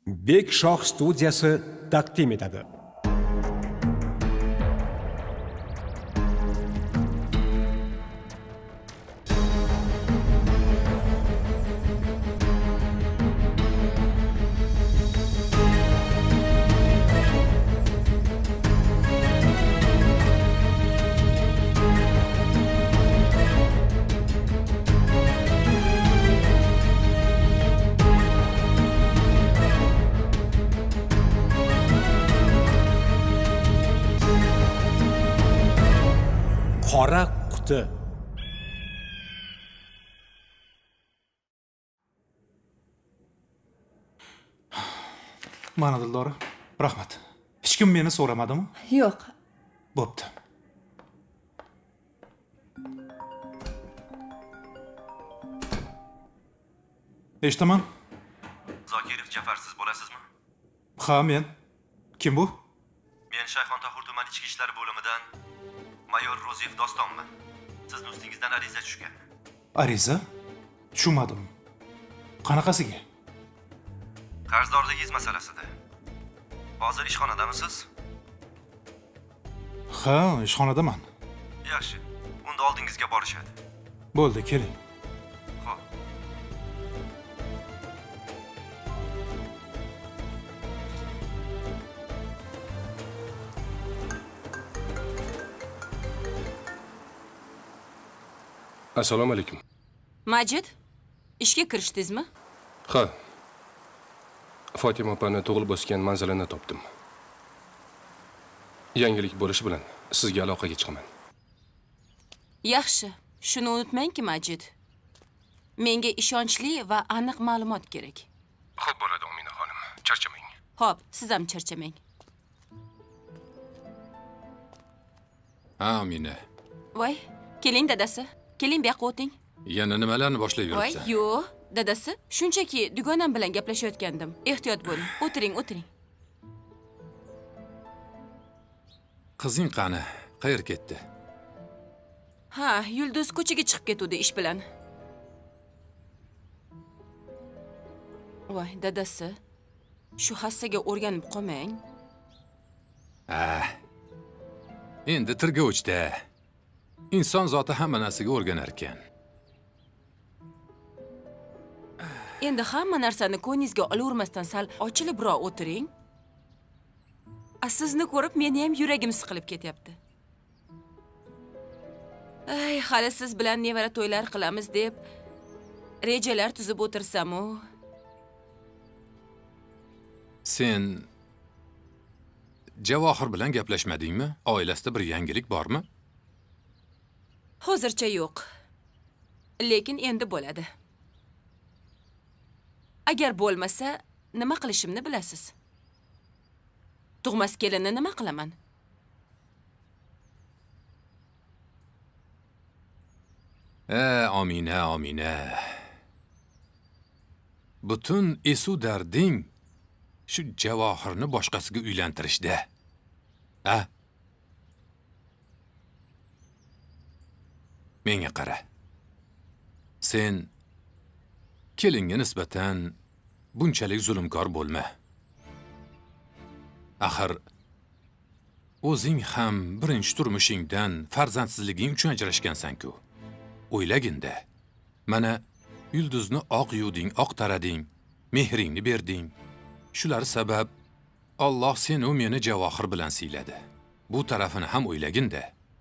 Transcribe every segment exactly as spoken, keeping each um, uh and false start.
Bek Shoh studiyasi taqdim etadi. Qora quti. Mana Dildora, rahmat. Hech kim meni so'ramadimi? Yo'q. Bo'pti. Eshitaman. Zokirov Jafar, siz bo'lasizmi? Ha, men. Kim bu? Men Shayxontohur tuman ichki ishlar bo'limidan mayor Ro'ziyev Dostonman. Sizning ustingizdan ariza tushgan. Ariza? Tushunmadim. Qanaqasiga? Qarzdorligingiz masalasida. Hozir ishxonadamisiz? Ha, ishxonadaman. Yaxshi. Unda oldingizga borishadi. Bo'ldi, keling. Xo'p. Assalomu alaykum. Majid, ishga kirishdingizmi? Ha. Fatima opani tug'ilib o'sgan manzilini topdim. Yangilik bo'lishi bilan sizga aloqaga chiqaman. Yaxshi, shuni unutmangki, Majid. Menga ishonchli va aniq ma'lumot kerak. Xo'p bo'ladi, Omina xonim. Charchamang. Xo'p, siz ham charchamang. Ha, Omina. Voy, keling dadasi. Keling bu yoqqa o'ting. Yana nimalarni boshlab Voy, yuribsan? yo'q, dadasi, shunchaki dugonam bilan gaplashayotgandim. Ehtiyot bo'ling. O'tiring, o'tiring. Qizing qani? Qayerga ketdi? Ha, Yulduz ko'chaga chiqib ketdi ish bilan. Voy, dadasi, shu hassaga o'rganib qolmang. Ha. Endi tirgovchda. Inson zoti hamma narsaga o'rganar ekan. Endi hamma narsani ko'nglingizga olavermasdan sal ochilibroq o'tiring. A sizni ko'rib meni ham yuragim siqilib ketyapti. Ay, hali siz bilan nevara to'ylar qilamiz deb rejalar tuzib o'tirsam-u. Sen Javohir bilan gaplashmadingmi? Oilasida bir yangilik bormi? Hozircha yo'q. Lekin endi bo'ladi. Agar bo'lmasa, nima qilishimni bilasiz. Tug'mas kelinni nima qilaman? Ha, Omina, Omina. Butun esu darding shu Javohirni boshqasiga uylantirishda. Ha? Menga qara. Sen kelinga nisbatan bunchalik zulmkor bo'lma. Axir o'zing ham birinchi turmushingdan farzandsizliging uchun ajrashgansan-ku. O'ylaginda, mana Yulduzni oq yuvding, oq tarading, mehringni berding. Shular sabab Alloh seni u meni Javohir bilan siyladi. Bu tarafini ham o'ylaginda.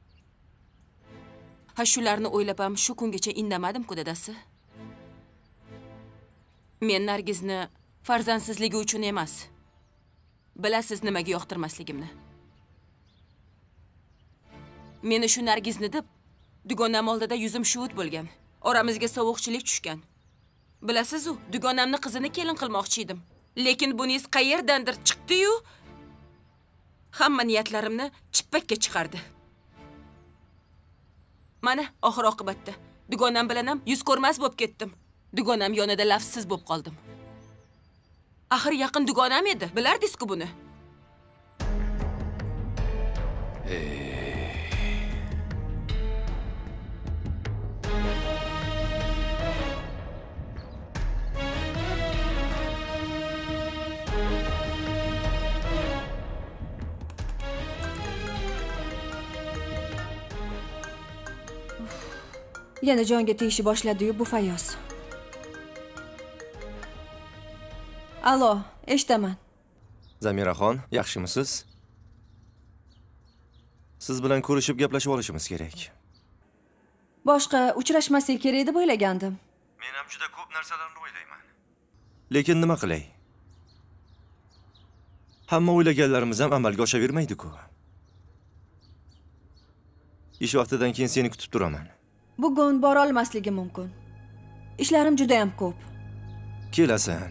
Ha, shularni o'ylab ham shu kungacha indamadim-ku, dadasi. Men Nargizni farzandsizligi uchun emas. Bilasiz nimaga yoqtirmasligimni. Meni shu Nargizni deb dugonam oldida yuzim shuvut bo'lgan. Oramizga sovuqchilik tushgan. Bilasiz, u dugonamni qizini kelin qilmoqchi edim. Lekin buningiz qayerdandir chiqdi-yu, hamma niyatlarimni chippakka chiqardi. Mana oxir oqibatda dugonam bilan ham yuz ko'rmas bo'lib ketdim. Dugonam yonida lafsiz bo'lib qoldim. Axir yaqin dugonam edi, bilardingiz-ku buni. Yana jonga tegishni boshladi-yu bu Fayoz. Alo, eshitaman. Zamiraxon, yaxshimisiz? Siz bilan ko'rishib gaplashib olishimiz kerak. Boshqa uchrashmasak kerak deb o'ylagandim. Men ham juda ko'p narsalarni o'ylayman. Lekin nima qilay? Hamma o'ylaganlarimiz ham amalga oshavermaydi-ku. Ish vaqtidan keyin seni kutib turaman. Bugun bora olmasligim mumkin. Ishlarim juda ham ko'p. Kelasan.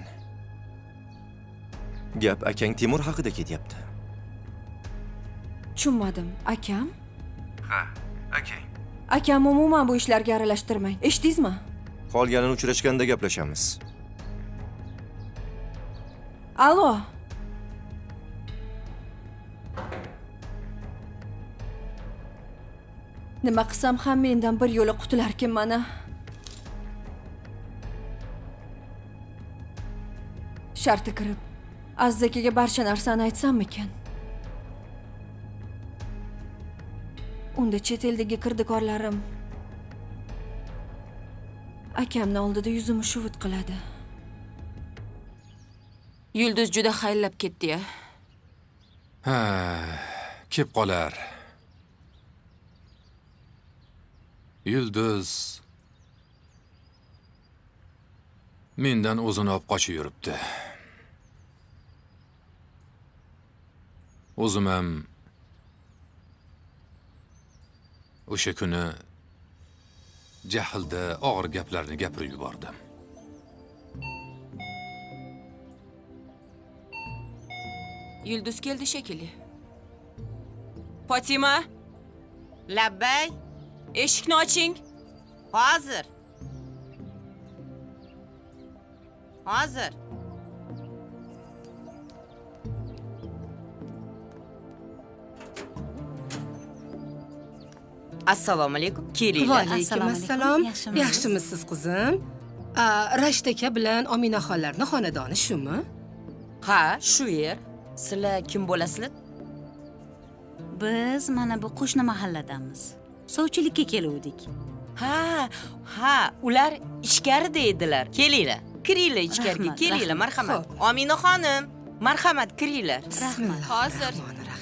Gap akang Timur haqida ketyapti. Tushunmadim. Akam? Ha, akang. Akam umuman bu ishlarga aralashtirmang. Eshitdingizmi? Qolganini uchrashganda gaplashamiz. Alo. Nima qilsam ham mendan bir yo'la qutularkin mana. Sharti kirib, Aziz akaga barcha narsani aytsammikan? Unda chet eldagi kirdikorlarim akamni oldida yuzimni shuvut qiladi. Yulduz juda xayrlab ketdi-ya. Ha, kep qolar. Yulduz mendan o'zini olib qochib yuribdi. O'zim ham o'sha kuni jahlda og'ir gaplarni gapirib yubordim. Yulduz keldi shekilli. Fatima, Labbay, eshikni oching. hozir. Hozir. Assalomu alaykum. Kelinglar. Va alaykum assalom. Yaxshimisiz qizim? Rashid aka bilan Omina xonlarning xonadoni shumi? Ha, shu yer. Sizlar kim bo'lasizlar? Biz mana bu qo'shni mahalladamiz. Sovchilikka keluvdik. Ha, ha, ular ichkarida edilar. Kelinglar. Kiringlar ichkariga, kelinglar, marhamat. Omina xonim, marhamat, kiringlar. Rahmat. Hozir.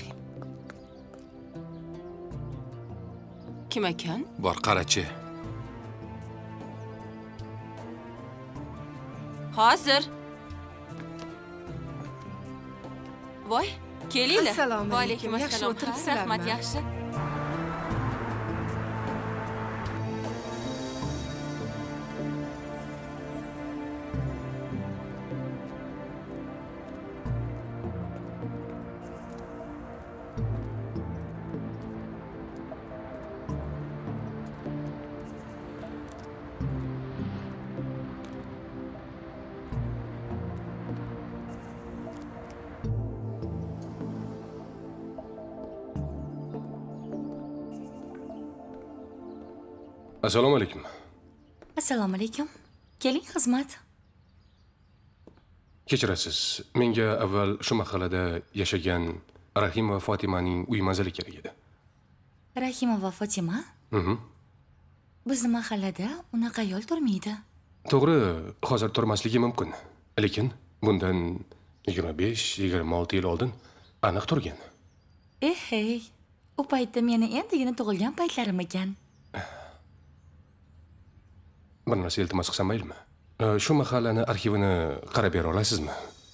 Kim ekan? Bor, qarachi. Hozir. Voy, kelinglar. Assalomu Va alaykum. alaykum Yaxshi assalom. o'tiribsizlarmi? Rahmat, yaxshi. Assalomu alaykum. Assalomu alaykum. Keling, xizmat. Kechirasiz. Menga avval shu mahallada yashagan Rahim va Fotimaning uy manzili kerak edi. Rahima va Fotima? Mhm. Bizning mahallada unaqa ayol turmaydi. To'g'ri, hozir turmasligi mumkin. Lekin bundan yigirma besh yigirma olti yil oldin aniq turgan. Eh, hey. U paytda meni endigina tug'ilgan paytlarim ekan. Bir narsa iltimos qilsam maylimi? Shu mahallani arxivini qarab bera olasizmi?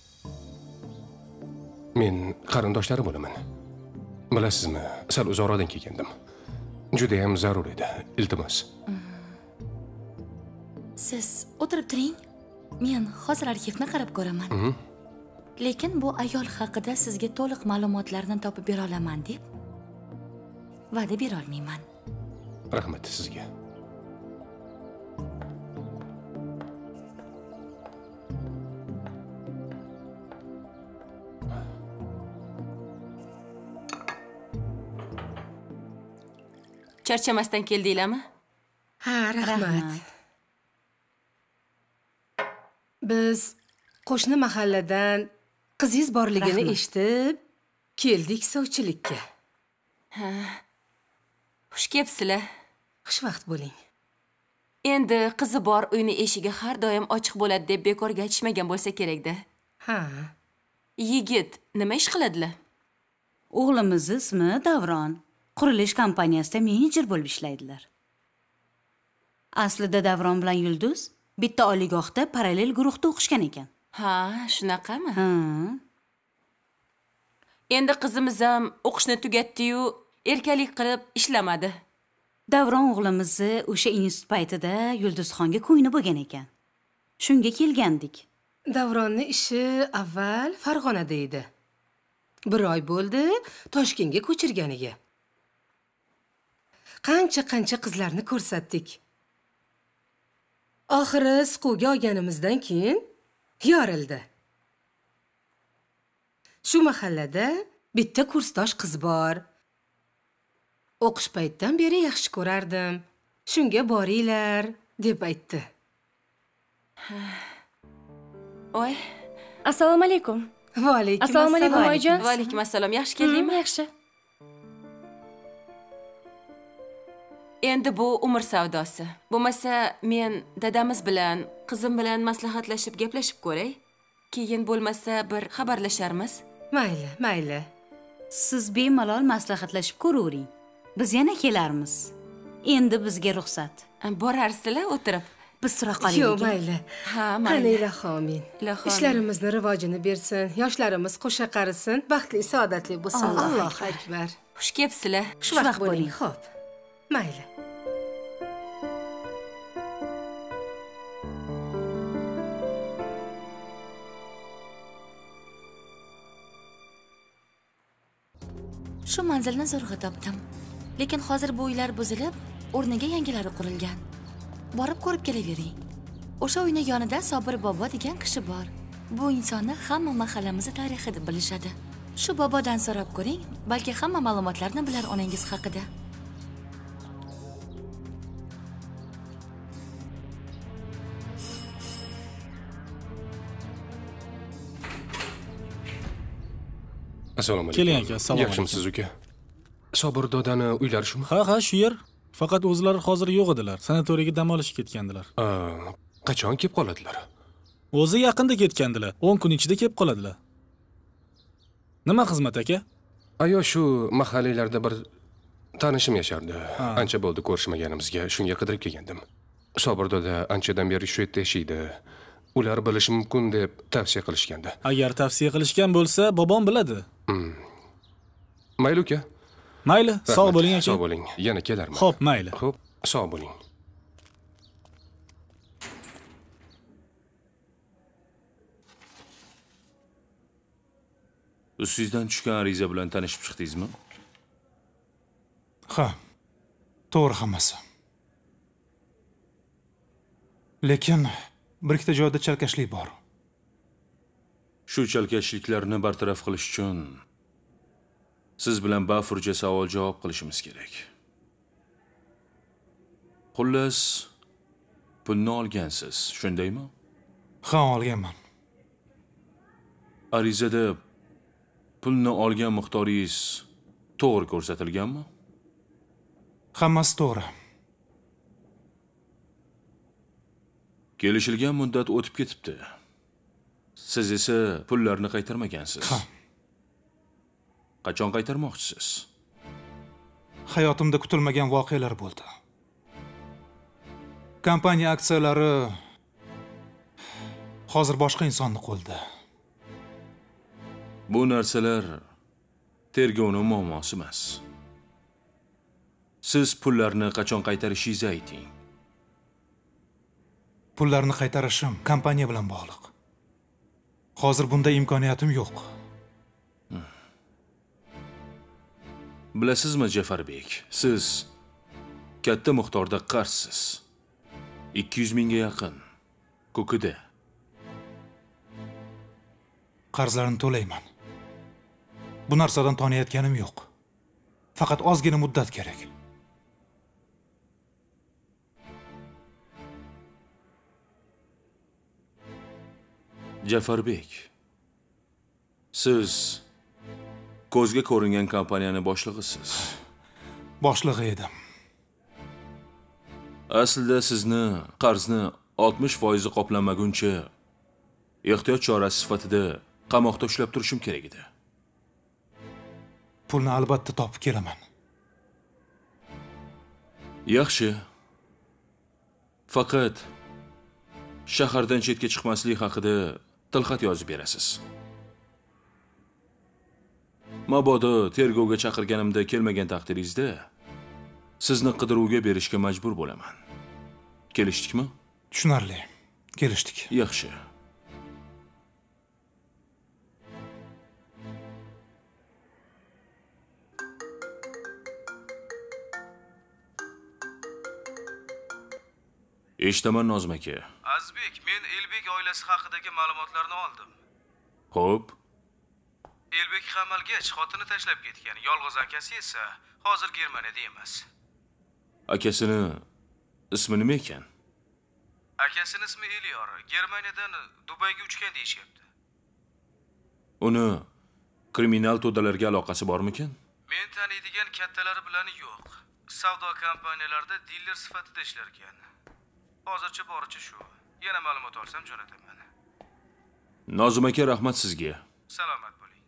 Men qarindoshlari bo'laman. Bilasizmi, sal uzoqroqdan kelgandim. Juda ham zarur edi. Iltimos. Siz o'tirib turing. Men hozir arxivni qarab ko'raman. Lekin bu ayol haqida sizga to'liq ma'lumotlarni topib bera olaman deb va'da bera olmayman. Rahmat sizga. Charchamasdan keldinglarmi? Ha, rahmat. Biz qo'shni mahalladan qizingiz borligini eshitib keldik Endi qizi bor uyni eshigi har doim ochiq bo'ladi deb bekorga aytishmagan bo'lsa kerak-da. Ha. Yigit nima ish qiladilar? O'g'limiz ismi Davron. Qurilish kompaniyasida menejer bo'lib ishlaydilar. Aslida Davron bilan Yulduz bitta oliygohda parallel guruhda o'qishgan ekan. Ha, shunaqami? Ha. Endi qizimiz ham o'qishni tugatdi-yu, erkalik qilib ishlamadi. Davron o'g'limizni o'sha institut paytida Yulduzxonga ko'ngli bo'lgan ekan. Shunga kelgandik. Davronning ishi avval Farg'onada edi. Bir oy bo'ldi Toshkentga ko'chirganiga. Qancha-qancha qizlarni ko'rsatdik. Oxiri siquvga olganimizdan keyin yorildi. Shu mahallada bitta kursdosh qiz bor. O'qish paytdan beri yaxshi ko'rardim. Shunga boringlar deb aytdi. Voy, Assalomu alaykum. Va alaykum assalom. Assalomu alaykum oyijon. Va alaykum assalom. Yaxshi keldingmi? Yaxshi. Endi bu umr savdosi. Bo'lmasa men dadamiz bilan, qizim bilan maslahatlashib gaplashib ko'ray. Keyin bo'lmasa bir xabarlasharmiz. Mayli, mayli. Siz bemalol maslahatlashib ko'ravering. Biz yana kelarmiz. Endi bizga ruxsat. Borarsizlar o'tirib. Biz tura qolaylik. Yo'q, mayli. Ha, mayli. Qani ilohi amin. Ishlarimizni rivojini bersin, yoshlarimiz qo'sha qarisin, baxtli, saodatli bo'lsin. Allohu akbar. Xush kelibsizlar. Xushvaqt bo'ling. Xo'p. Mayli. Shu manzilni zo'rg'a topdim. Lekin hozir bu uylar buzilib, o'rniga yangilari qurilgan. Borib ko'rib kelavering. O'sha uyning yonida Sobir bobo degan kishi bor. Bu insonni hamma mahallamiz tarixi deb bilishadi. Shu bobodan so'rab ko'ring, balki hamma ma'lumotlarni bilar onangiz haqida. Assalomu alaykum. Keling aka, assalomu alaykum. Yaxshimisiz uka? Sobir dodani uylari shumi? Ha, ha, shu yer. Faqat o'zlari hozir yo'q edilar. Sanatoriyaga dam olishga ketgandilar. Qachon kelib qoladilar? O'zi yaqinda ketgandilar. o'n kun ichida kelib qoladilar. Nima xizmat aka? Ayo, shu mahallalarda bir tanishim yashardi. Ancha bo'ldi ko'rishmaganimizga, shunga qidirib kelgandim. Sobir doda anchadan beri shu yerda yashaydi. Ular bilishi mumkin deb tavsiya qilishgandi. Agar tavsiya qilishgan bo'lsa, bobom biladi. Mayli uka. Mayli, sog' bo'ling aka. Sog' bo'ling. Yana kelarman. Xo'p, mayli. Xo'p, sog' bo'ling. Ustingizdan tushgan ariza bilan tanishib chiqdingizmi? Ha. To'g'ri hammasi. Lekin bir ikkita joyda chalkashlik bor. Shu chalkashliklarni bartaraf qilish uchun siz bilan bafurja savol-javob qilishimiz kerak. Xullas, pulni olgansiz, shundaymi? Ha, olganman. Arizada pulni olgan miqdoringiz to'g'ri ko'rsatilganmi? Hammasi to'g'ri. Kelishilgan muddat o'tib ketibdi. Siz esa pullarni qaytarmagansiz. Ha. Qachon qaytarmoqchisiz? Hayotimda kutilmagan voqealar bo'ldi. Kompaniya aksiyalari hozir boshqa insonning qo'lida. Bu narsalar tergovning muammosi emas. Siz pullarni qachon qaytarishingizni ayting. Pullarni qaytarishim kompaniya bilan bog'liq. Hozir bunday imkoniyatim yo'q. Bilasizmi, Jafarbek, siz katta miqdorda qarzsiz. ikki yuz mingga yaqin. Ko'kida. Qarzlarni to'layman. Bu narsadan tonayotganim yo'q. Faqat ozgina muddat kerak. Jafarbek, siz ko'zga ko'ringan kompaniyani boshlig'isiz. Boshlig'i edim. Aslida sizni qarzni oltmish foiz qoplanmaguncha ehtiyot chorasi sifatida qamoqda ushlab turishim kerak edi. Pulni albatta topib kelaman. Yaxshi. Faqat shahardan chetga chiqmaslik haqida tilxat yozib berasiz. Mabodo tergovga chaqirganimda kelmagan taqdiringizda sizni qidiruvga berishga majbur bo'laman. Kelishdikmi? Tushunarli. Kelishdik. Yaxshi. Eshitaman Nozim aka. Azbek, men Elbek oilasi haqidagi ma'lumotlarni oldim. Xo'p. Elbek qamalgach, xotini tashlab ketgan. Yolg'iz akasi esa hozir Germaniyada emas. Akasini ismi nima ekan? Akasining ismi Eliyor. Germaniyadan Dubayga uchgan deyishyapti. Uni kriminal to'dalarga aloqasi bormikan? Men taniydigan kattalari bilan yo'q. Savdo kompaniyalarida diler sifatida ishlar ekan. Hozircha boricha shu. Yana ma'lumot olsam jo'nataman. Nozim aka, rahmat sizga. Salomat bo'ling.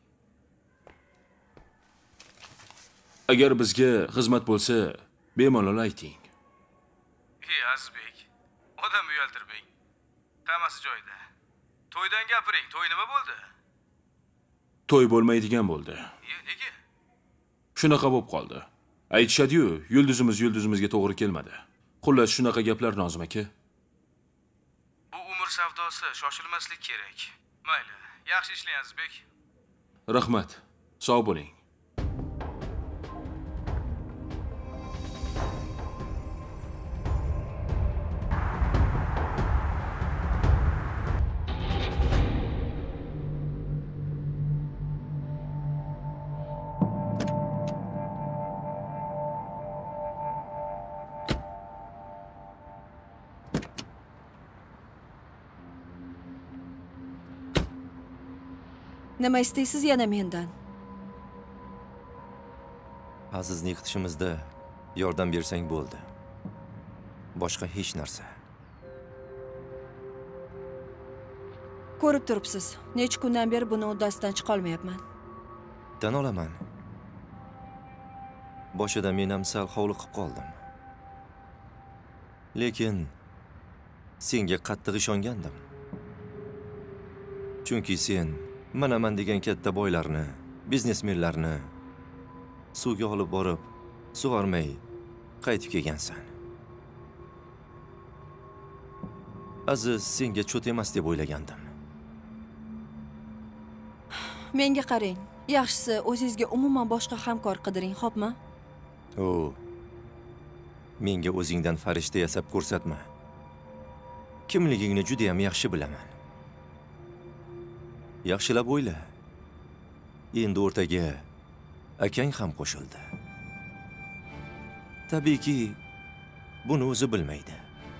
Agar bizga xizmat bo'lsa, bemalol ayting. Ey Azbek, odam uyaltirmang. Hammasi joyida. To'ydan gapiring. To'y nima bo'ldi? To'y bo'lmaydigan bo'ldi. Nega? Shunaqa bo'lib qoldi. Aytishadi-yu, yulduzimiz yulduzimizga to'g'ri kelmadi. Xullas shunaqa gaplar Nozim aka. Bu umr savdosi, shoshilmaslik kerak. Mayli, yaxshi ishlang Azbek. Rahmat. Sog' bo'ling. Nima istaysiz yana mendan? Azizni yiqitishimizda yordam bersang bo'ldi. Boshqa hech narsa. Ko'rib turibsiz. Necha kundan beri buni uddasidan chiqa olmayapman. Tan olaman. Boshida men ham sal hovliqib qoldim. Lekin senga qattiq ishongandim. Chunki sen manaman degan katta boylarni, biznesmenlarni suvga olib borib, sug'ormay qaytib kelgansan. Aziz senga cho't emas deb o'ylagandim. Menga qarang. Yaxshisi, o'zingizga umuman boshqa hamkor qidiring, xo'pmi? O, menga o'zingdan farishta yasab ko'rsatma. Kimligingni juda ham yaxshi bilaman. Yaxshilab o'yla. Endi o'rtaga akang ham qo'shildi. Tabiiyki, buni o'zi bilmaydi.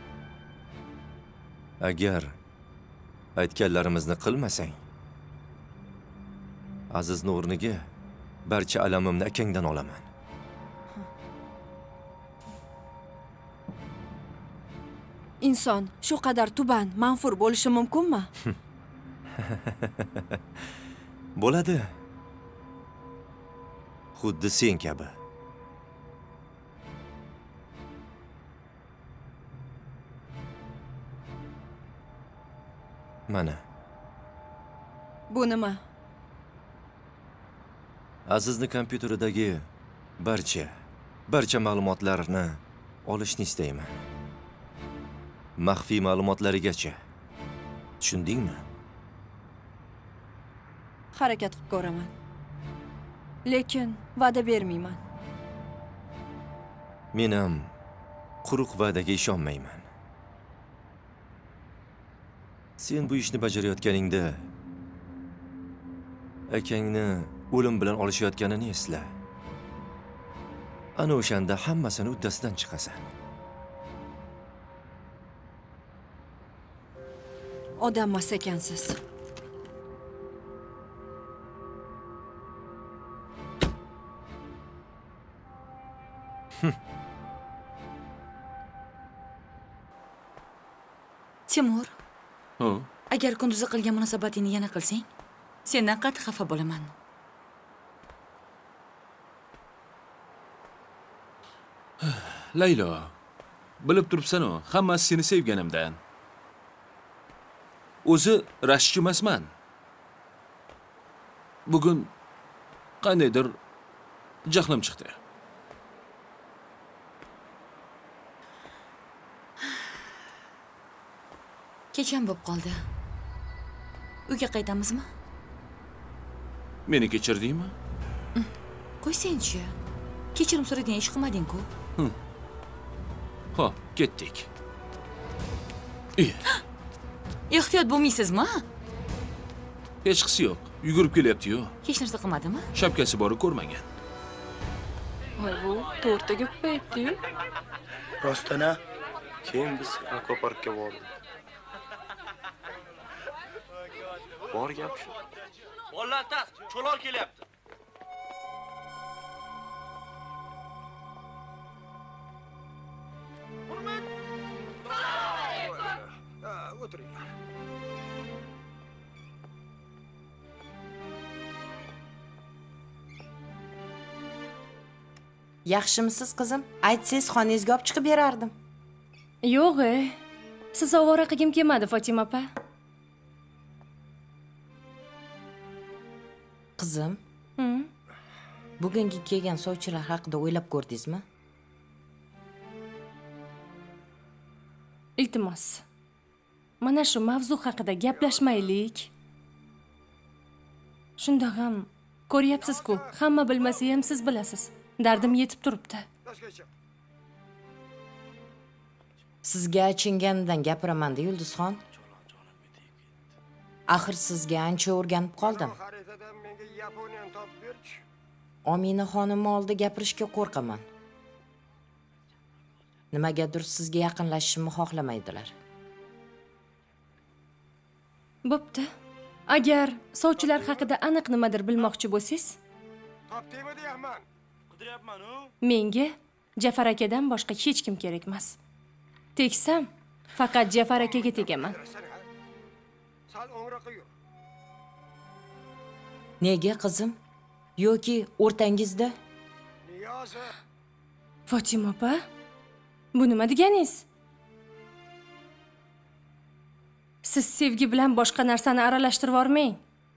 Agar aytganlarimizni qilmasang, Azizning o'rniga barcha alamimni akangdan olaman. Inson shu qadar tuban, manfur bo'lishi mumkinmi? Bo'ladi. Xuddi sen kabi. Mana. Bu nima? Azizni kompyuteridagi barcha, barcha ma'lumotlarni olishni istayman. Maxfiy ma'lumotlarigacha. Tushundingmi? Harakat qilib ko'raman. Lekin va'da bermayman. Men ham quruq va'daga ishonmayman. Sen bu ishni bajarayotganingda akangni o'lim bilan olishayotganini esla. Ana o'shanda hammasini uddasidan chiqasan. Odammas ekansiz. Timur, Ha? agar kunduzi qilgan munosabatingni yana qilsang, sendan qattiq xafa bo'laman. Laylo, bilib turibsan-ku, hammasi seni sevganimdan. O'zi rashkchi emasman. Bugun qandaydir jahlim chiqdi. Kecham bo'lib qoldi. Uyga qaytamizmi? Meni kechirdingmi? Qo'ysang-chi. Kechirim so'ragan ish qilmading-ku. Xo'p, ketdik. Ehtiyot bo'lmaysizmi? Hech qisi yo'q. Yugurib kelyapti-yu. Hech narsa qilmadimi? Shapkasi bori ko'rmagan. Voy bu to'rttaga ko'payibdi-yu. Rostana, keyin biz akvaparkka bordik. Bor gap shu. Bolalar tas, cho'lol kelyapti. O'tiringlar. Yaxshimisiz qizim? Aytsangiz xonangizga olib chiqib berardim. Yo'q-e. Siz ovora qilgim kelmadi, Fatima opa. Qizim, Hı? bugungi kelgan sovchilar haqida o'ylab ko'rdingizmi? Iltimos. Mana shu mavzu haqida gaplashmaylik. Shunda ham ko'ryapsiz-ku, hamma bilmasa ham siz bilasiz. Dardim yetib turibdi. Sizga achinganidan gapiraman-da, Yulduzxon. Axir sizga ancha o'rganib qoldim. Omina xonim oldida gapirishga qo'rqaman. Nimagadir sizga yaqinlashishimni xohlamaydilar. Bo'pti. Agar sovchilar haqida aniq nimadir bilmoqchi bo'lsangiz, Topdingmi deyapman. Qidiryapman-ku. menga Jafar akadan boshqa hech kim kerak emas. Tegsam, faqat Jafar akaga tegaman. Sal o'ngroqqa yur. Nega qizim? Yoki o'rtangizda? Niyozi. Fatima opa, bu nima deganingiz? Siz sevgi bilan boshqa narsani aralashtirib yormang.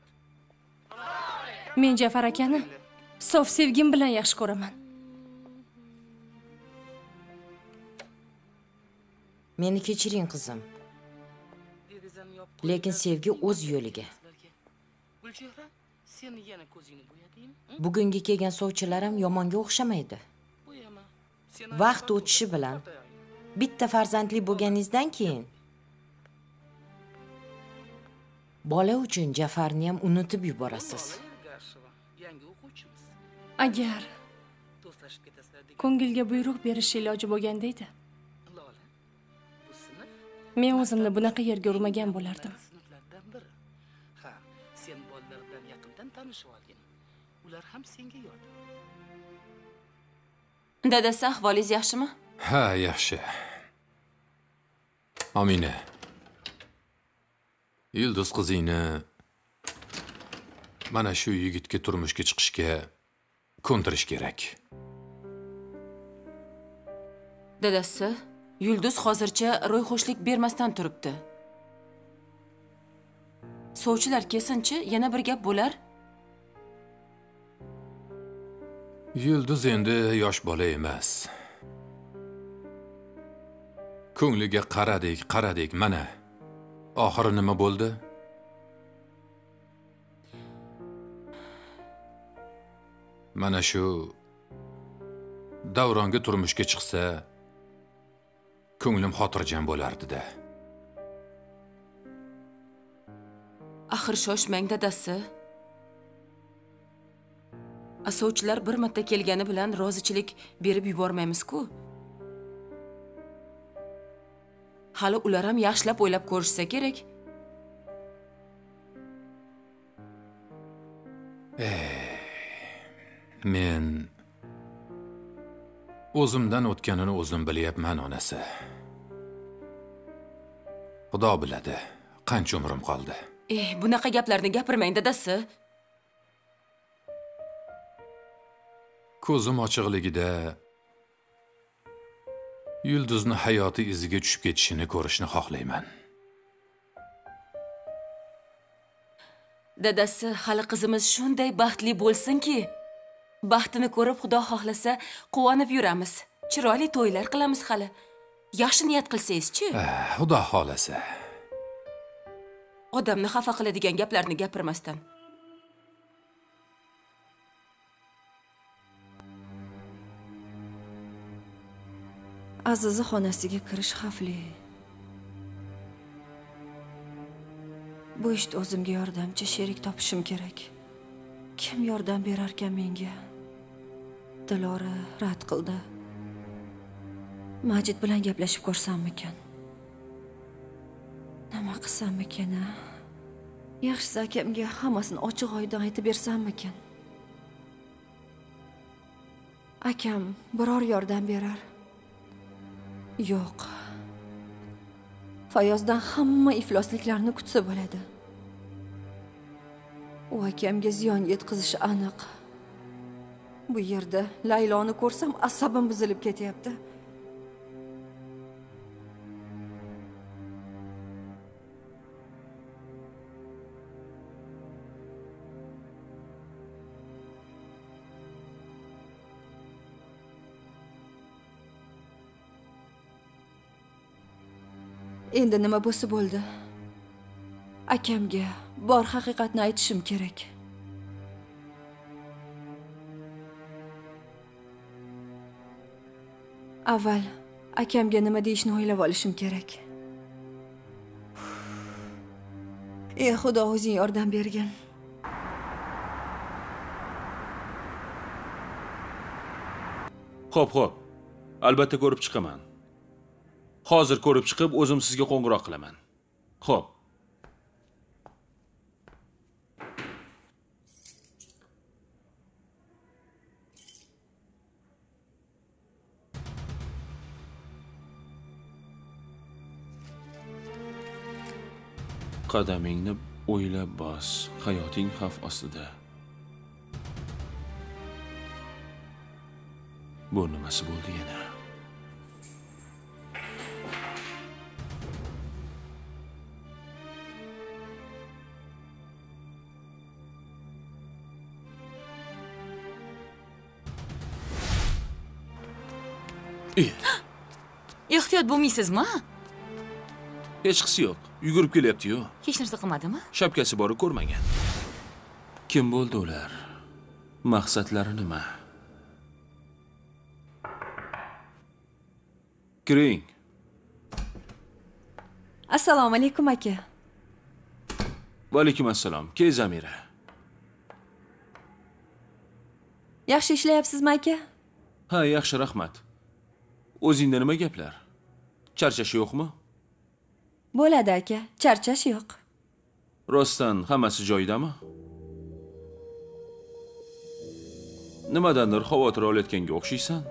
Men Jafar akani sof sevgim bilan yaxshi ko'raman. Meni kechiring qizim. Lekin sevgi o'z yo'liga. Bugungi kelgan sovchilar ham yomonga o'xshamaydi. Vaqt o'tishi bilan bitta farzandli bo'lganingizdan keyin bola uchun Jafarni ham unutib yuborasiz. Agar ko'ngilga buyruq berish iloji bo'lganda edi, men o'zimni bunaqa yerga urmagan bo'lardim. Ha, sen bolalar bilan yaqindan tanishib olgin. Ular ham senga yordam. Dadasi, ahvolingiz yaxshimi? Ha, yaxshi. Omina. Yulduz qizingni mana shu yigitga turmushga chiqishga ko'ntirish kerak. Dadasi, Yulduz hozircha ro'yxo'shlik bermasdan turibdi. Sovchilar kelsinchi, yana bir gap bo'lar. Yulduz endi yosh bola emas. Ko'ngliga qaradik, qaradik, mana. Oxiri nima bo'ldi? Mana shu Davronga turmushga chiqsa, ko'nglim xotirjam bo'lardi-da. Axir shoshmang dadasi. Asovchilar bir marta kelgani bilan rozichilik berib yubormaymiz-ku. Hali ular ham yaxshilab o'ylab ko'rishsa kerak. Men o'zimdan o'tganini o'zim bilyapman, onasi. Xudo biladi, qancha umrim qoldi. Eh, bunaqa gaplarni gapirmang dadasi. Ko'zim ochiqligida Yulduzni hayoti iziga tushib ketishini ko'rishni xohlayman. Dadasi, hali qizimiz shunday baxtli bo'lsinki, baxtini ko'rib Xudo xohlasa quvonib yuramiz. Chiroyli to'ylar qilamiz hali. Yaxshi niyat qilsangiz-chi? Xudo xohlasa. Odamni xafa qiladigan gaplarni gapirmasdan. Aziza xonasiga kirish xavfli. Bu ishda o'zimga yordamchi sherik topishim kerak. Kim yordam berar ekan menga? Dilora rad qildi. Majid bilan gaplashib ko'rsammikan? Nima qilsammikan? Yaxshisi akamga hammasini ochiq-oydin aytib bersammikan? Akam biror yordam berar. Yo'q. Fayozdan hamma iflosliklarni kutsa bo'ladi. U akamga ziyon yetkazishi aniq. Bu yerda Layloni ko'rsam asabim buzilib ketyapti. Endi nima bo'lsa bo'ldi. Akamga bor haqiqatni aytishim kerak. Avval akamga nima deyishni o'ylab olishim kerak. Ey Xudo, o'zing yordam bergin. Xo'p, xo'p. Albatta ko'rib chiqaman. Hozir ko'rib chiqib, o'zim sizga qo'ng'iroq qilaman. Xo'p. Qadamingni o'ylab bos. Hayoting xavf ostida. Bu nimasi bo'ldi yana? Ehtiyot bo'lmaysizmi? Hech qisi yo'q. Yugurib kelyapti-yu. Hech narsa qilmadimi? Shapkasi bori ko'rmagan. Kim bo'ldi ular? Maqsadlari nima? Kiring. Assalomu alaykum aka. Va alaykum assalom. Ke Zamira. Yaxshi ishlayapsizmi aka? Ha, yaxshi, rahmat. O'zingda nima gaplar? Charchash yo'qmi? Bo'ladi aka, charchash yo'q. Rostdan hammasi joyidami? Nimadandir xavotir olayotganga o'xshaysan?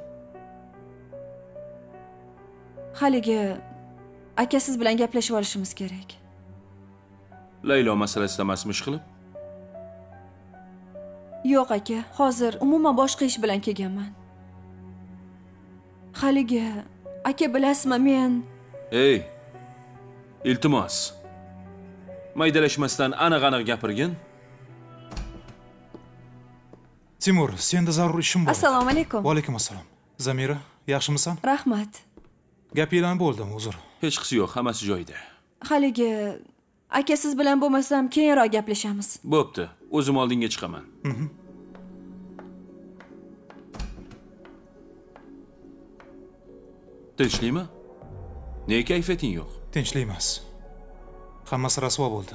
Haligi aka siz bilan gaplashib olishimiz kerak. Laylo masalasida emasmi ish qilib? Yo'q aka, hozir umuman boshqa ish bilan kelganman. Haligi aka bilasizmi men? Ey, iltimos. Maydalashmasdan aniq-aniq gapirgin. Timur, senda zarur ishim bor. Assalomu alaykum. Va alaykum assalom. Zamira, yaxshimisan? Rahmat. Gapingdan bo'ldim, uzr. Hech qisi yo'q, hammasi joyida. Haligi aka siz bilan bo'lmasam keyinroq gaplashamiz. Bo'pti, o'zim oldinga chiqaman. Mhm. Tinchlikmi? Nega kayfiyating yo'q? Tinchlik emas. Hammasi rasvo bo'ldi.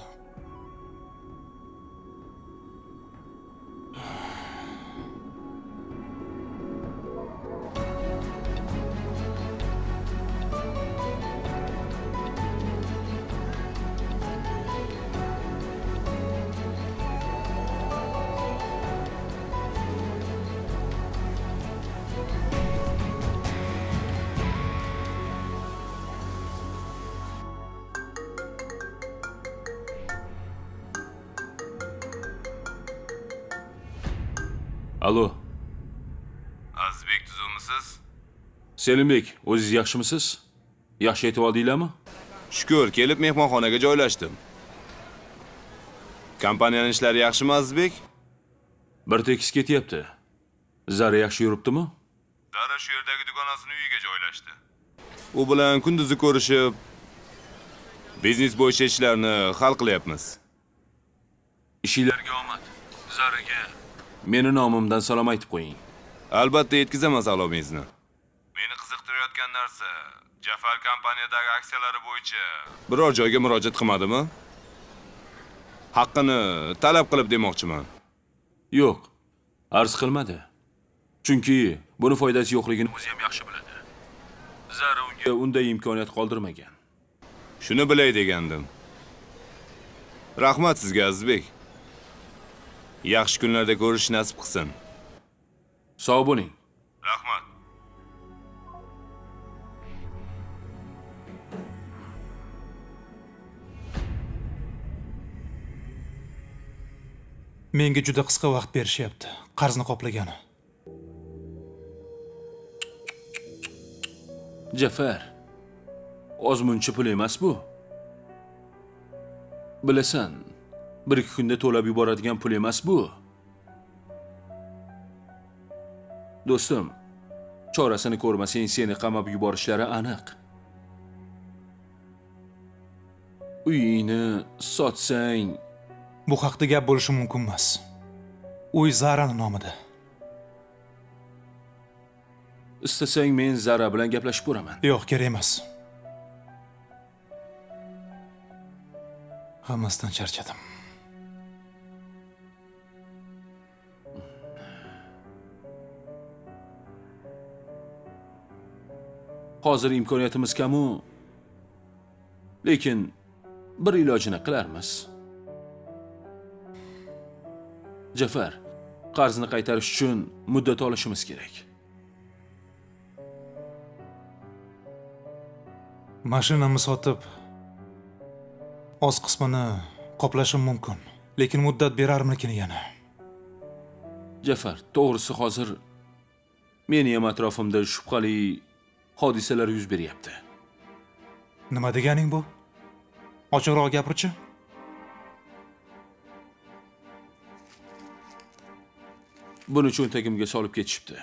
Alo. Azizbek tuzumisiz? Selimbek, o'zingiz yaxshimisiz? Yaxshi aytib oldinglarmi? Shukr, kelib mehmonxonaga joylashdim. Kompaniyaning ishlari yaxshimi, Azizbek? Bir tekis ketyapti. Zara yaxshi yuribdimi? Zara shu yerdagi dugonasini uyiga joylashdi. U bilan kunduzi ko'rishib, biznes bo'yicha ishlarni hal qilyapmiz. Ishinglarga omad. Zaraga meni nomimdan salom aytib qo'ying. Albatta yetkazaman salomingizni. Meni qiziqtirayotgan narsa, Jafar kompaniyadagi aksiyalari bo'yicha biror joyga murojaat qilmadimi? Haqqini talab qilib demoqchiman. Yo'q, arz qilmadi. Chunki buni foydasi yo'qligini o'zi ham yaxshi biladi. Zara unga unday imkoniyat qoldirmagan. Shuni bilay degandim. Rahmat sizga, Azizbek. Yaxshi kunlarda ko'rish nasib qilsin. Sog' bo'ling. Rahmat. Menga juda qisqa vaqt berishyapti. Qarzni qoplagani. Jafar, ozmuncha pul emas bu. Bilasan, bir ikki kunda to'lab yuboradigan pul emas bu. Do'stim, chorasini ko'rmasang seni qamab yuborishlari aniq. Uyingni sotsang, bu haqda gap bo'lishi mumkin emas. Uy Zaraning nomida. Istasang men Zara bilan gaplashib ko'raman. Yo'q, kerak emas. Hammasidan charchadim. Hozir imkoniyatimiz kam-u, lekin bir ilojini qilarmiz. Jafar, qarzni qaytarish uchun muddat olishimiz kerak. Mashinamni sotib oz qismini qoplashim mumkin, lekin muddat berarmikin yana. Jafar, to'g'risi hozir meni ham atrofimda shubhali hodisalar yuz beryapti. Nima deganing bu? Ochiqroq gapirchi. Buni cho'ntagimga solib ketishibdi.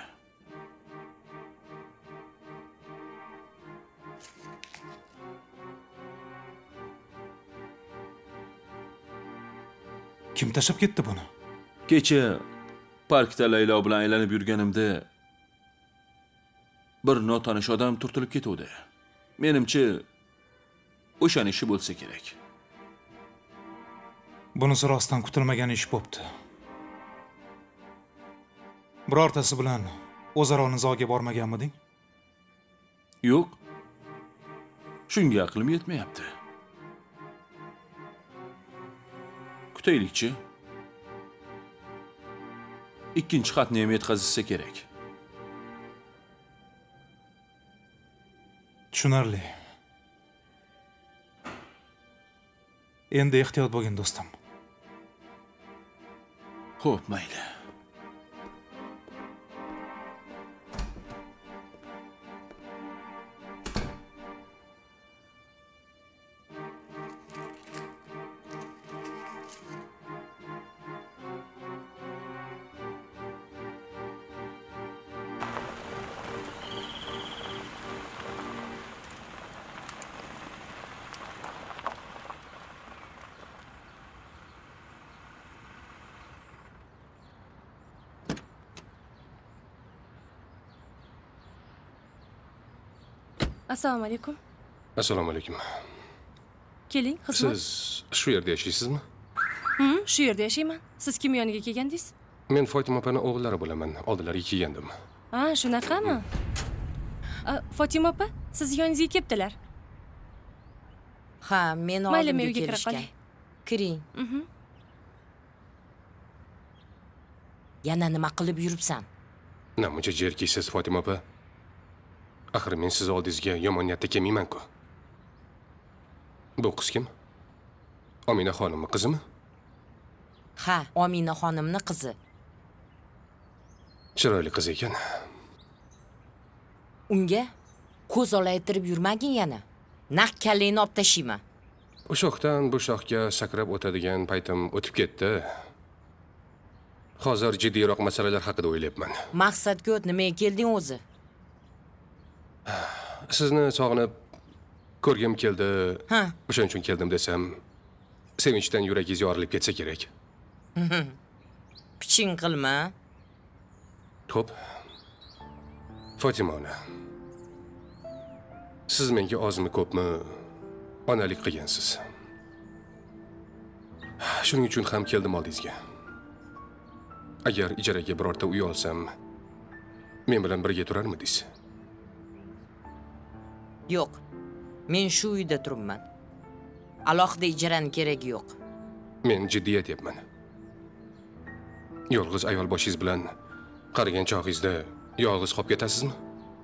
Kim tashlab ketdi buni? Kecha parkda Laylo bilan aylanib yurganimda bir notanish odam turtilib ketuvdi. Menimcha, o'shaning ishi bo'lsa kerak. Bunisi rostdan kutilmagan ish bo'pti. Birortasi bilan o'zaro nizoga bormaganmiding? Yo'q. Shunga aqlim yetmayapti. Kutaylikchi. Ikkinchi xatni ham yetkazishsa kerak. Tushunarli. Endi ehtiyot bo'lgin do'stim. Xo'p, mayli. Assalomu alaykum. Assalomu alaykum. Keling, xizmat. Siz shu yerda yashaysizmi? Hmm, shu yerda yashayman. Siz kim yoniga kelgandingiz? Men Fotima opani o'g'illari bo'laman. Oldilariga kelgandim. Ha, shunaqami? Fotima opa, siz yoningizga kelibdilar. Ha, men oldimga kelishgan. Kiring. Mhm. Yana nima qilib yuribsan? Namuncha jerkisiz Fotima opa. Axir men siz oldingizga yomon niyatda kelmayman-ku. Bu qiz kim? Omina xonimning qizimi? Ha, Omina xonimning qizi. Chiroyli qiz ekan. Unga ko'z olaytirib yurmagin yana. Naq kallangni olib tashlayman. U shoxdan bu shoxga sakrab o'tadigan paytim o'tib ketdi. Hozir jiddiyroq masalalar haqida o'ylayapman. Maqsadga o't, nimaga kelding o'zi? Sizni sog'inib ko'rgim keldi. Ha. O'shaning uchun keldim desam, sevinchdan yuragingiz yorilib ketsa kerak. Piching qilma. Xo'p. Fotima ona. Siz menga ozmi ko'pmi onalik qilgansiz. Shuning uchun ham keldim oldingizga. Agar ijaraga birorta uy olsam, men bilan birga turarmidingiz? Yo'q. Men shu uyda turibman. Alohida ijaraning keragi yo'q. Men jiddiy aytyapman. Yolg'iz ayol boshingiz bilan qarigan chog'ingizda yolg'iz qolib ketasizmi?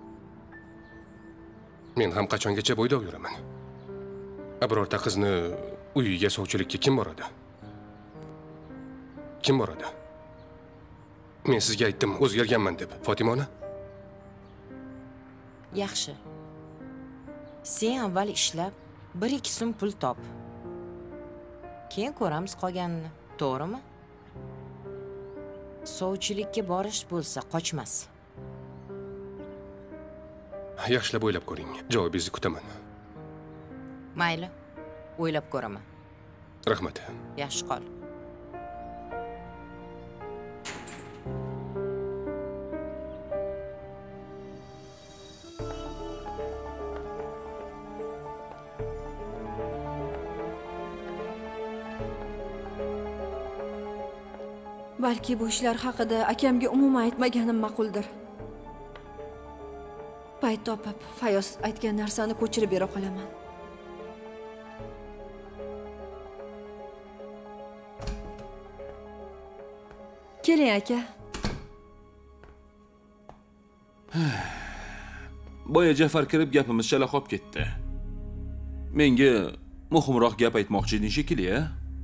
Men ham qachongacha bo'ydoq yuraman. Birorta qizni uyiga sovchilikka kim boradi? Kim boradi? Men sizga aytdim, o'zgarganman deb, Fotima ona. Yaxshi. Sen avval ishlab, bir ikki so'm pul top. Keyin ko'ramiz qolganini, to'g'rimi? Sovchilikka borish bo'lsa qochmas. Yaxshilab o'ylab ko'ring. Javobingizni kutaman. Mayli, o'ylab ko'raman. Rahmat. Yaxshi qol. Balki bu ishlar haqida akamga umuman aytmaganim ma'quldir. Payt topib, Fayoz aytgan narsani ko'chirib bera qolaman. Keling aka. Boya Jafar kirib gapimiz chala qolib ketdi. Menga muhimroq gap aytmoqchi eding shekilli, a?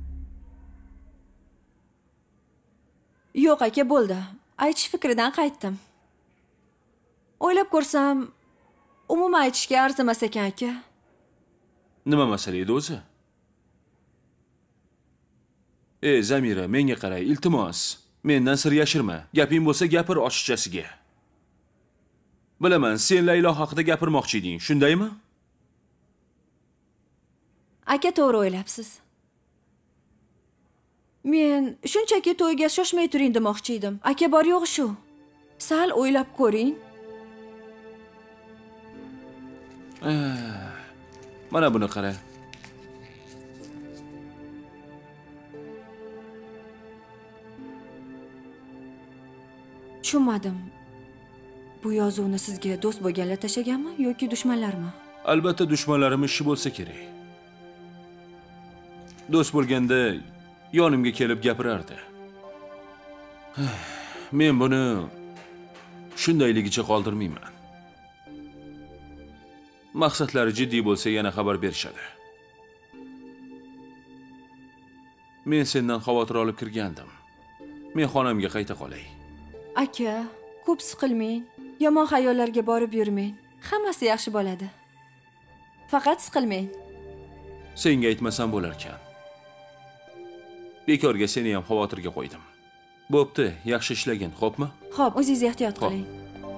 Yo'q aka, bo'ldi. Aytish fikridan qaytdim. O'ylab ko'rsam, umuman aytishga arzimas ekan aka. Nima masala edi o'zi? Ey Zamira, menga qaray, iltimos. Mendan sir yashirma. Gaping bo'lsa gapir ochiqchasiga. Bilaman, sen Laylo haqida gapirmoqchi eding, shundaymi? Aka, to'g'ri o'ylabsiz. Men shunchaki to'yga shoshmay turing demoqchi edim. Aka, bor yo'g'i shu. Sal o'ylab ko'ring. Mana buni qara. Tushunmadim. Bu yozuvni sizga do'st bo'lganlar tashaganmi yoki dushmanlarmi? Albatta dushmanlarimiz ishi bo'lsa kerak. Do'st bo'lganda yonimga kelib gapirardi. Men buni shundayligicha qoldirmayman. Maqsadlari jiddiy bo'lsa yana xabar berishadi. Men sendan xavotir olib kirgandim. Men xonamga qayta qolay. Aka, ko'p siqilmang. Yomon xayollarga borib yurmang. Hammasi yaxshi bo'ladi. Faqat siqilmang. Senga aytmasam bo'lar ekan. Bekorga seni ham xavotirga qo'ydim. Bo'pti, yaxshi ishlagin, xo'pmi? Xo'p, o'zingiz ehtiyot qiling.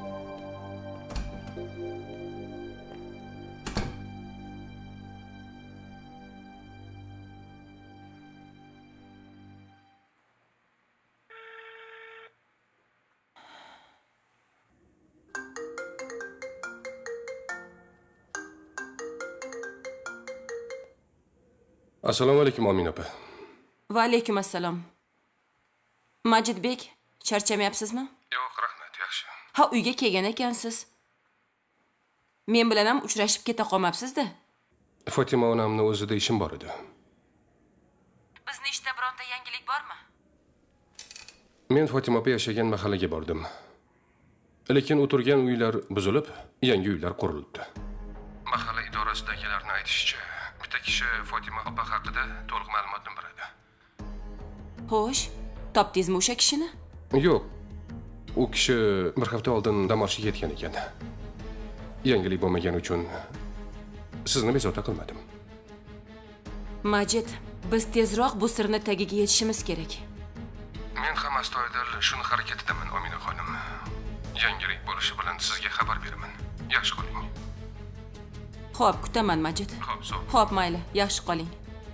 Assalomu alaykum, Omin opa. Va alaykum assalom. Majidbek, charchamayapsizmi? Yo'q, rahmat, yaxshi. Ha, uyga kelgan ekansiz. Men bilan ham uchrashib keta qolmabsiz-da. Fotima onamning o'zida ishim bor edi. Bizni ishda bironta yangilik bormi? Men Fotima opa yashagan mahallaga bordim. Lekin o'tirgan uylar buzilib, yangi uylar qurilibdi. Mahalla idorasidagilarning aytishicha, bitta kishi Fotima opa haqida to'liq ma'lumotni beradi. Xo'sh, topdingizmi o'sha kishini? Yo'q. u kishi bir hafta oldin dam olishga ketgan ekan. Yangilik bo'lmagani uchun sizni bezovta qilmadim. Majid, biz tezroq bu sirni tagiga yetishimiz kerak. Men ham astoydil shuni harakatidaman, Omina xonim. Yangilik bo'lishi bilan sizga xabar beraman. Yaxshi qoling. Xo'p, kutaman, Majid. Xo'p, sog'. Xo'p, mayli, yaxshi qoling.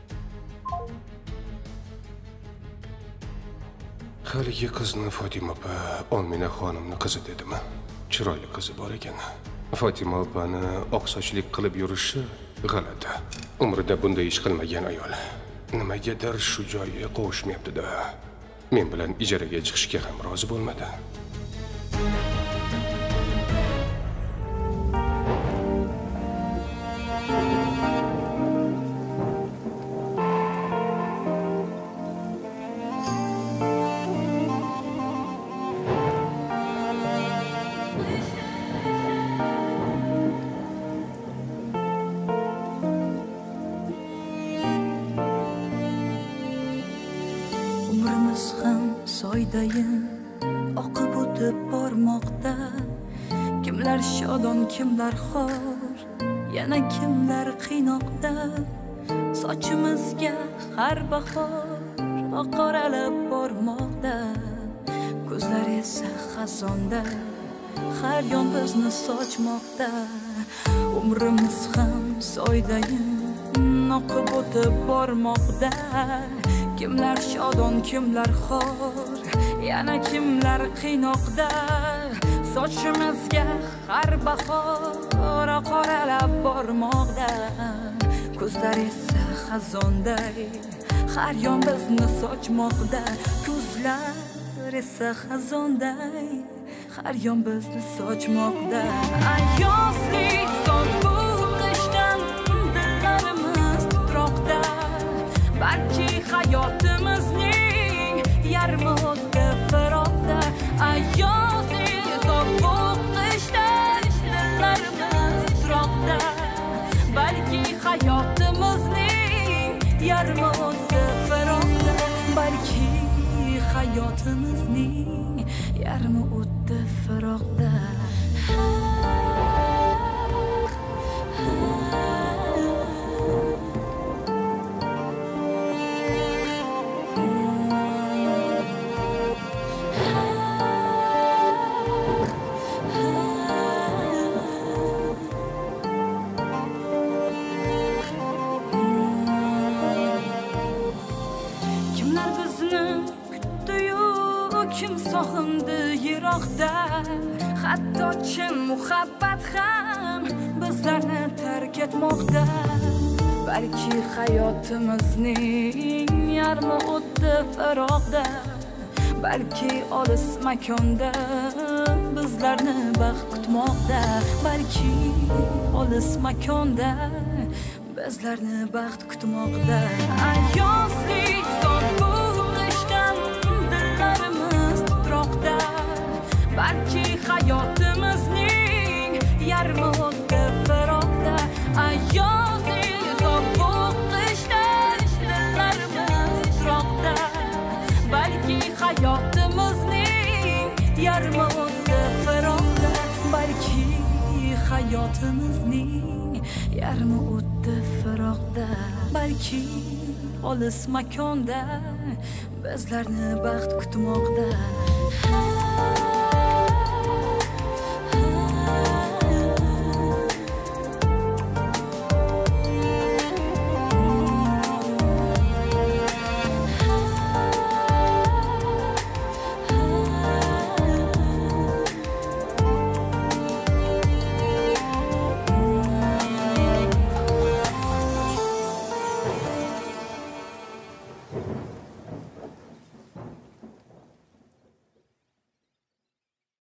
Haligi qizni Fatima opa Omina xonimning qizi dedimi? Chiroyli qizi bor ekan. Fatima opani oqsochlik qilib yurishi g'alati. Umrida bunday ish qilmagan ayol. Nimagadir shu joyga qo'shmayapti-da. Men bilan ijaraga chiqishga ham rozi bo'lmadi. Umrimiz ham soydayin oqib o'tib bormoqda. Kimlar shodon, kimlar xor, yana kimlar qiynoqda. Sochimizga har bahor oqaralib bormoqda. Ko'zlar esa xazonda har yon bizni sochmoqda. Umrimiz ham soydayin oqib o'tib bormoqda. Kimlar shodon, kimlar xor, yana kimlar qiynoqda. Sochimizga har bahor oqaralab bormoqda. Ko'zlar esa xazonday har yon bizni sochmoqda. Ko'zlar esa xazonday har yon bizni sochmoqda. Ayozli sovuq qishdan dillarimiz titroqda. Balki hayotimizning yarmi o'tdi firoqda. Ayozli sovuq qishdan dillarimiz titroqda. Balki hayotimizning yarmi o'tdi firoqda. Balki hayotimizning yarmi o'tdi firoqda. Kim sog'indi yiroqda, hatto chin muhabbat ham bizlarni tark etmoqda. Balki hayotimizning yarmi o'tdi firoqda. Balki olis makonda bizlarni baxt kutmoqda. Balki olis makonda bizlarni baxt kutmoqda. Ayozli sovuq qishdan dillarimiz titroqda. Balki hayotimizning yarmi o'tdi firoqda. Ayozli sovuq qishdan dillarimiz titroqda. Balki hayotimizning yarmi o'tdi firoqda. Balki hayotimizning yarmi o'tdi firoqda. Balki olis makonda bizlarni baxt kutmoqda.